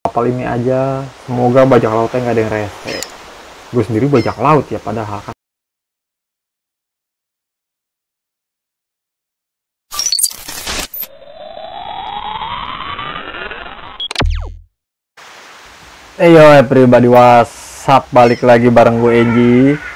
kapal ini aja. Semoga bajak lautnya nggak ada yang rese. Gue sendiri bajak laut ya, padahal kan. Yo everybody, WhatsApp, balik lagi bareng gue Enji.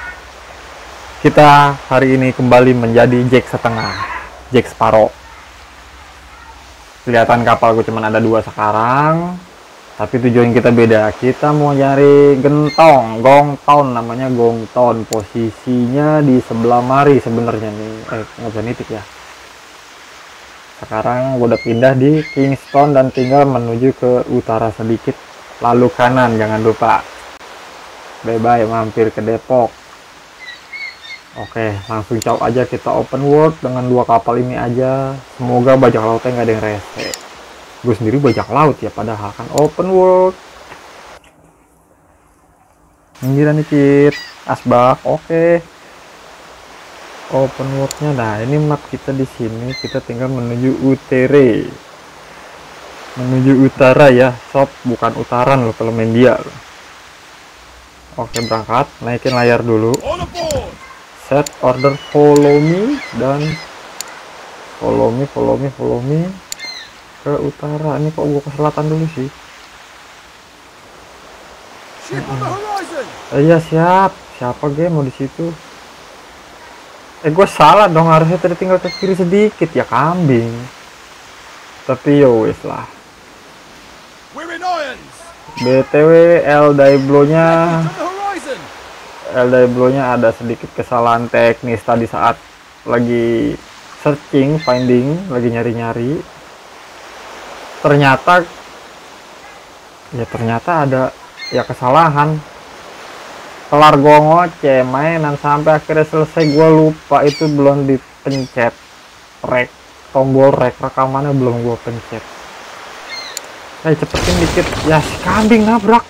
Kita hari ini kembali menjadi Jack setengah, Jack separoh. Kelihatan kapal gue cuma ada 2 sekarang, tapi tujuan kita beda. Kita mau nyari gentong, gongton, namanya gongton. Posisinya di sebelah mari sebenarnya nih. Nggak bisa nitik ya. Sekarang gue udah pindah di Kingston dan tinggal menuju ke utara sedikit, lalu kanan, jangan lupa. Bye-bye, mampir ke Depok. Oke, langsung caw aja, kita open world dengan 2 kapal ini aja. Semoga bajak lautnya nggak ada yang rese. Gue sendiri bajak laut ya, padahal kan open world. Pinggiran dikit, asbak. Oke. Open worldnya, nah ini map kita di sini. Kita tinggal menuju UTR, menuju utara ya, sob, bukan utaran loh kalau main dia loh. Oke, berangkat, naikin layar dulu. Set order, follow me, dan follow me ke utara. Ini kok gua ke selatan dulu sih. Iya siap, siapa game mau di situ? Gue salah dong, harusnya tadi tinggal ke kiri sedikit ya, kambing. Tapi yo wes lah. BTW L-Diablo-nya ada sedikit kesalahan teknis tadi saat lagi searching, finding, lagi nyari-nyari. Ternyata ada ya kesalahan. Kelar gue ngoceh mainan sampai akhirnya selesai, gue lupa itu belum dipencet tombol rekamannya belum gue pencet. Cepetin dikit ya, si kambing nabrak.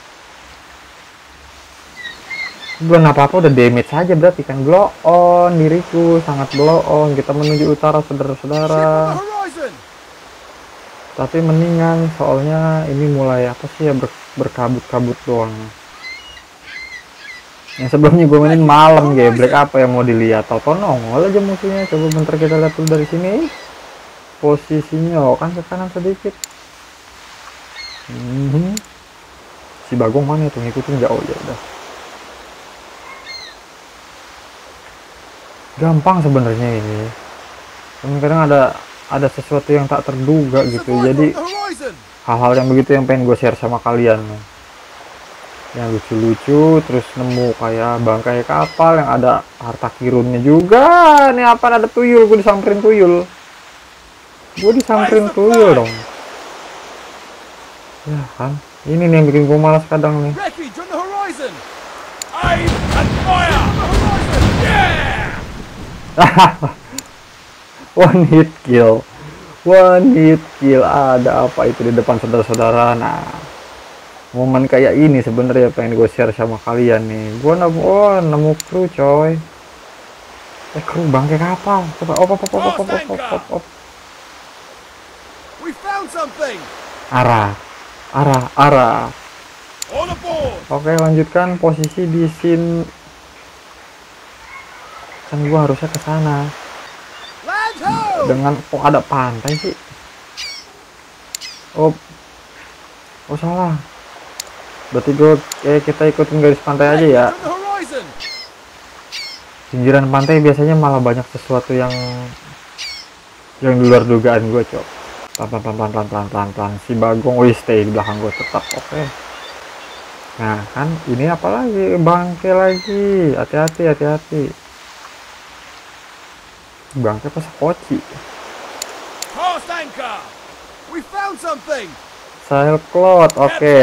Belum apa-apa udah damage saja berarti kan. Blow on, diriku sangat blow on. Kita menuju utara saudara-saudara. Tapi mendingan, soalnya ini mulai apa sih ya, berkabut-kabut doang. Yang sebelumnya gue mainin malam, geblek, apa yang mau dilihat? Tau nongol aja musuhnya. Coba bentar kita lihat dulu dari sini. Posisinya kan ke kanan sedikit. Si Bagong mana itu, ngikutin jauh ya udah. Gampang sebenarnya ini. Cuman kadang ada sesuatu yang tak terduga gitu. Jadi hal-hal yang begitu yang pengen gue share sama kalian. Yang lucu-lucu, terus nemu kayak bangkai kapal yang ada harta kirunnya juga. Ini apa, ada tuyul, gue disamperin tuyul. Dong. Ya kan, ini nih yang bikin gue malas kadang nih. One hit kill. Ada apa itu di depan saudara-saudara? Nah, momen kayak ini sebenarnya pengen gue share sama kalian nih. Gue nemu kru coy. Kru bangkai kapal. Coba op. Arah. Oke, lanjutkan posisi di sini. Kan gue harusnya ke sana. Dengan ada pantai sih. Oh salah. Berarti kita ikutin garis pantai aja ya. Pinggiran pantai biasanya malah banyak sesuatu yang di luar dugaan gue, cok. Pelan. Si Bagong stay di belakang gue tetap. Oke. Nah kan ini apa lagi, bangke lagi. Hati-hati. Bangke pas koci. Sailcloth, oke.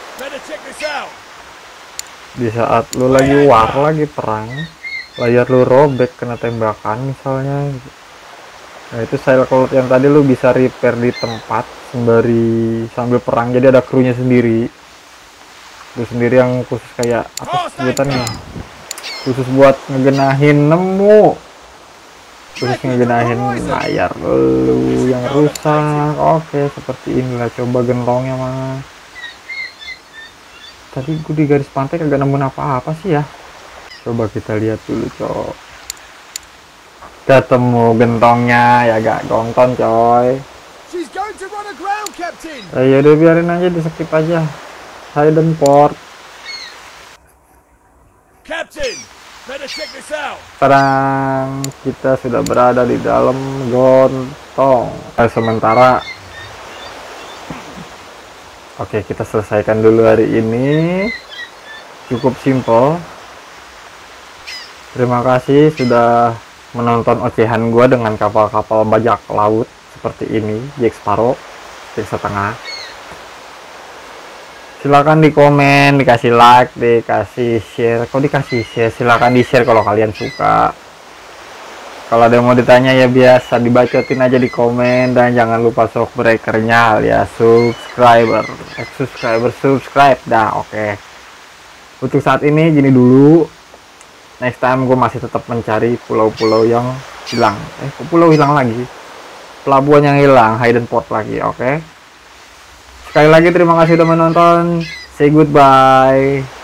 Di saat lu lagi lagi perang, layar lu robek kena tembakan misalnya. Nah itu sailcloth yang tadi lu bisa repair di tempat sambil perang, jadi ada krunya sendiri. Lu sendiri yang khusus kayak apa sebutannya, khusus buat ngegenahin layar lu yang rusak. Oke, seperti inilah. Coba gentongnya mana. Tadi gue di garis pantai kagak nemu apa-apa sih ya. Coba kita lihat dulu, cok. Ketemu gentongnya ya, gak gonton coy. Ya udah biarin aja, di skip aja. Hidden port. Sekarang kita sudah berada di dalam gontong. Sementara oke, kita selesaikan dulu hari ini. Cukup simple. Terima kasih sudah menonton ocehan gua dengan kapal-kapal bajak laut seperti ini, Jack Sparrow, Jack setengah. Silakan di komen, dikasih like, dikasih share. Kok dikasih share? Silakan di share kalau kalian suka. Kalau ada yang mau ditanya ya biasa dibacotin aja di komen, dan jangan lupa shockbreakernya alias subscribe dah. Oke. Untuk saat ini gini dulu. Next time gue masih tetap mencari pulau-pulau yang hilang. Pulau hilang lagi. Pelabuhan yang hilang, hidden port lagi. Oke. Sekali lagi terima kasih sudah menonton. Say goodbye.